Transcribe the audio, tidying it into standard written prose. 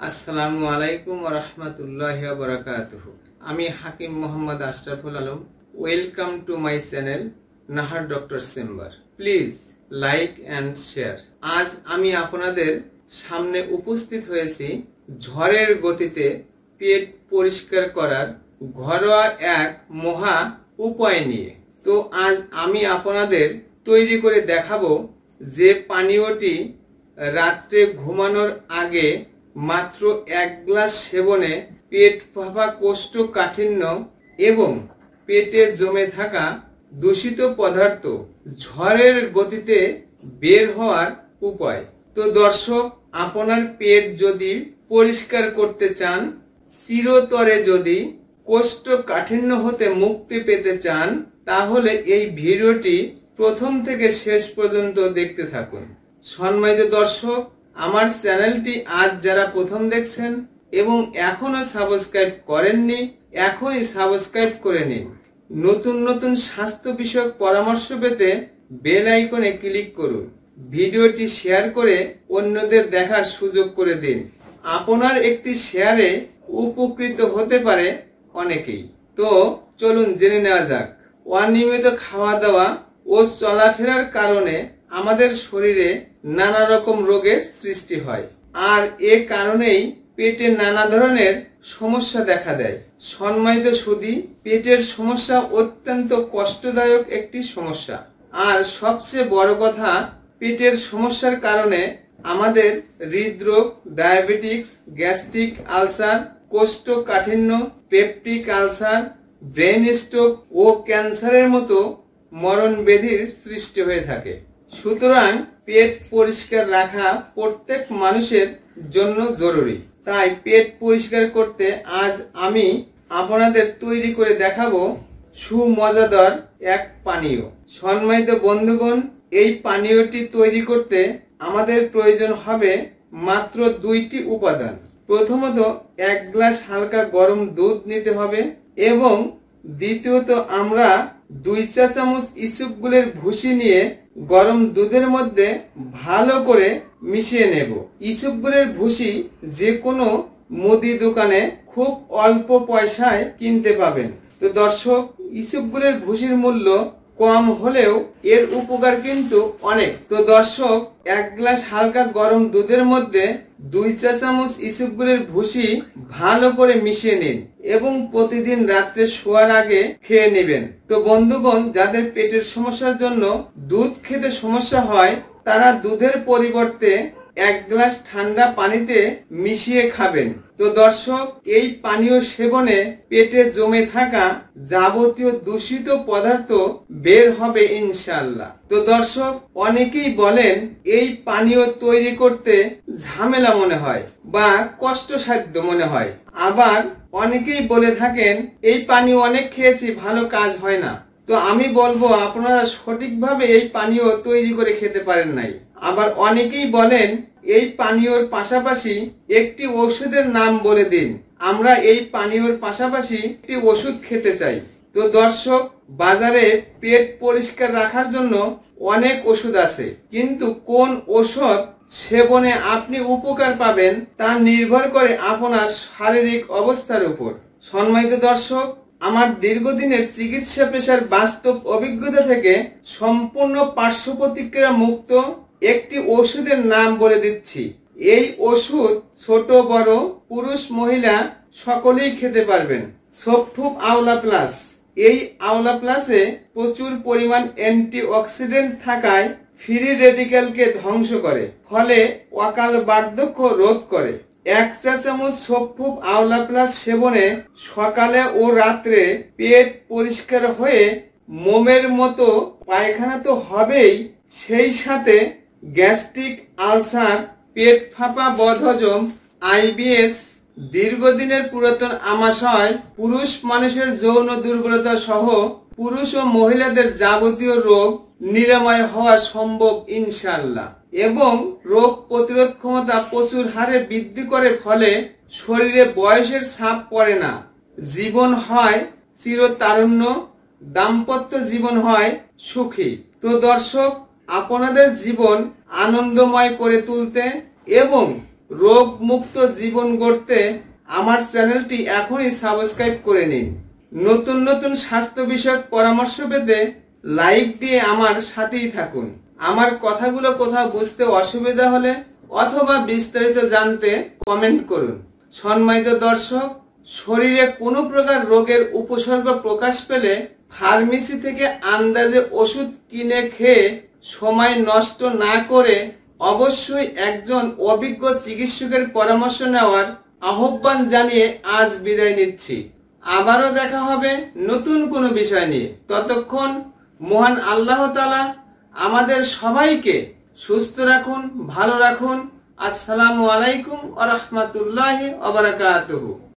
আসসালামু আলাইকুম ওয়া রাহমাতুল্লাহি ওয়া বারাকাতুহু। আমি Hakim Mohammad Ashraful Alam. Welcome to my channel Nahar doctor chamber. Please like and share. আজ আমি আপনাদের সামনে উপস্থিত হয়েছি ঝড়ের গতিতে পেট পরিষ্কার করার ঘরোয়া এক মহা উপায় নিয়ে। তো আজ আমি আপনাদের তৈরি করে দেখাবো যে পানীয়টি রাত্রে ঘুমানোর আগে মাত্র 1 গ্লাস সেবনে পেট ফাঁপা, কোষ্ঠকাঠিন্য এবং পেটে জমে থাকা দূষিত পদার্থ ঝড়ের গতিতে বের হওয়ার উপায়। তো দর্শক, আপনার পেট যদি পরিষ্কার করতে চান, চিরতরে যদি কোষ্ঠকাঠিন্য হতে মুক্তি পেতে চান, তাহলে এই ভিডিওটি প্রথম থেকে শেষ পর্যন্ত দেখতে থাকুন। সম্মানিত দর্শক, আমার চ্যানেলটি আজ যারা প্রথম দেখছেন এবং এখনো সাবস্ক্রাইব করেননি, এখনই সাবস্ক্রাইব করে নিন। নতুন নতুন স্বাস্থ্য বিষয়ক পরামর্শ পেতে বেল আইকনে ক্লিক করুন। ভিডিওটি শেয়ার করে অন্যদের দেখার সুযোগ করে দিন। আপনার একটি শেয়ারে উপকৃত হতে পারে অনেকেই। তো চলুন জেনে নেওয়া যাক। অনিয়মিত খাওয়া দাওয়া ও চলাফেরার কারণে আমাদের শরীরে নানা রকম রোগের সৃষ্টি হয়, আর এ কারণেই পেটে নানা ধরনের সমস্যা দেখা দেয়। সম্মানিত সুধী, পেটের সমস্যা অত্যন্ত কষ্টদায়ক একটি সমস্যা। আর সবচেয়ে বড় কথা, পেটের সমস্যার কারণে আমাদের হৃদরোগ, ডায়াবেটিক্স, গ্যাস্ট্রিক আলসার, কোষ্ঠকাঠিন্য, পেপটিক আলসার, ব্রেন স্ট্রোক ও ক্যান্সারের মতো মরণ ব্যাধির সৃষ্টি হয়ে থাকে। সুতরাং পেট পরিষ্কার রাখা প্রত্যেক মানুষের জন্য জরুরি। তাই পেট পরিষ্কার করতে আজ আমি আপনাদের তৈরি করে দেখাবো সুমজাদার এক পানীয়। সম্মানিত বন্ধুগণ, এই পানীয়টি তৈরি করতে আমাদের প্রয়োজন হবে মাত্র 2টি উপাদান। প্রথমত 1 গ্লাস হালকা গরম দুধ নিতে হবে এবং দ্বিতীয়ত আমরা 2 চা চামচ ইসবগুলের ভুসি নিয়ে গরম দুধের মধ্যে ভালো করে মিশিয়ে নেব। ইসবগুলের ভুসি যে কোনো মুদি দোকানে খুব অল্প পয়সায় কিনতে পাবেন। তো দর্শক, ইসবগুলের ভুসির মূল্য কম হলেও এর উপকার কিন্তু অনেক। তো দর্শক, 1 গ্লাস হালকা গরম দুধের মধ্যে 2 চা চামচ ইসবগুলের ভুসি ভালো করে মিশিয়ে নিন এবং প্রতিদিন রাত্রে শোয়ার আগে খেয়ে নেবেন। তো বন্ধুগণ, যাদের পেটের সমস্যার জন্য দুধ খেতে সমস্যা হয়, তারা দুধের পরিবর্তে 1 গ্লাস ঠান্ডা পানিতে মিশিয়ে খাবেন। তো দর্শক, এই পানীয় সেবনে পেটে জমে থাকা যাবতীয় দূষিত পদার্থ বের হবে ইনশাআল্লাহ। তো দর্শক, অনেকেই বলেন এই পানীয় তৈরি করতে ঝামেলা মনে হয় বা কষ্টসাধ্য মনে হয়। আবার অনেকেই বলে থাকেন এই পানীয় অনেক খেয়েছি, ভালো কাজ হয় না। তো আমি বলবো, আপনারা সঠিকভাবে এই পানীয় তৈরি করে খেতে পারেন নাই। আবার অনেকেই বলেন এই পানীয়র পাশাপাশি একটি ওষুধের নাম বলে দিন, আমরা এই পানীয়র পাশাপাশি একটি ওষুধ খেতে চাই। তো দর্শক, বাজারে পেট পরিষ্কার রাখার জন্য অনেক ওষুধ আছে, কিন্তু কোন ওষুধ সেবনে আপনি উপকার পাবেন তা নির্ভর করে আপনার শারীরিক অবস্থার উপর। সম্মানিত দর্শক, আমার দীর্ঘদিনের চিকিৎসা পেশার বাস্তব অভিজ্ঞতা থেকে সম্পূর্ণ পার্শ্ব প্রতিক্রিয়া মুক্ত একটি ওষুধের নাম বলে দিচ্ছি। এই ওষুধ ছোট বড়, পুরুষ মহিলা সকলেই খেতে পারবেন। সফুব আওলা প্লাস। এই আওলা প্লাসে প্রচুর পরিমাণ অ্যান্টিঅক্সিডেন্ট থাকায় ফ্রি রেডিক্যালকে ধ্বংস করে, ফলে অকাল বার্ধক্য রোধ করে। 1 চা চামচ সফুব আওলা প্লাস সেবনে সকালে ও রাত্রে পেট পরিষ্কার হয়ে মোমের মতো পায়খানা তো হবেই, সেই সাথে গ্যাস্ট্রিক আলসার, পেট ফাঁপা, বদহজম, আইবিএস, দীর্ঘদিনের পুরাতন আমাশয়, পুরুষ মানুষের যৌন দুর্বলতা সহ পুরুষ ও মহিলাদের যাবতীয় রোগ নিরাময় হওয়া সম্ভব ইনশাআল্লাহ। এবং রোগ প্রতিরোধ ক্ষমতা প্রচুর হারে বৃদ্ধি করে, ফলে শরীরে বয়সের ছাপ পড়ে না, জীবন হয় চিরতারুণ্য, দাম্পত্য জীবন হয় সুখী। তো দর্শক, আপনাদের জীবন আনন্দময় করে তুলতে এবং রোগ মুক্ত জীবন গড়তে আমার চ্যানেলটি এখনই সাবস্ক্রাইব করে নিন। নতুন নতুন স্বাস্থ্য বিষয়ক পরামর্শ পেতে লাইক দিয়ে আমার সাথেই থাকুন। আমার কথাগুলো কোথাও বুঝতে অসুবিধা হলে অথবা বিস্তারিত জানতে কমেন্ট করুন। সম্মানিত দর্শক, শরীরে কোনো প্রকার রোগের উপসর্গ প্রকাশ পেলে ফার্মেসি থেকে আন্দাজে ওষুধ কিনে খেয়ে সময় নষ্ট না করে অবশ্যই একজন অভিজ্ঞ চিকিৎসকের পরামর্শ নেওয়ার আহ্বান জানিয়ে আজ বিদায় নিচ্ছি। আবারও দেখা হবে নতুন কোনো বিষয় নিয়ে। ততক্ষণ মহান আল্লাহ তাআলা আমাদের সবাইকে সুস্থ রাখুন, ভালো রাখুন। আসসালামু আলাইকুম ওয়া রাহমাতুল্লাহি ওয়া বারাকাতুহু।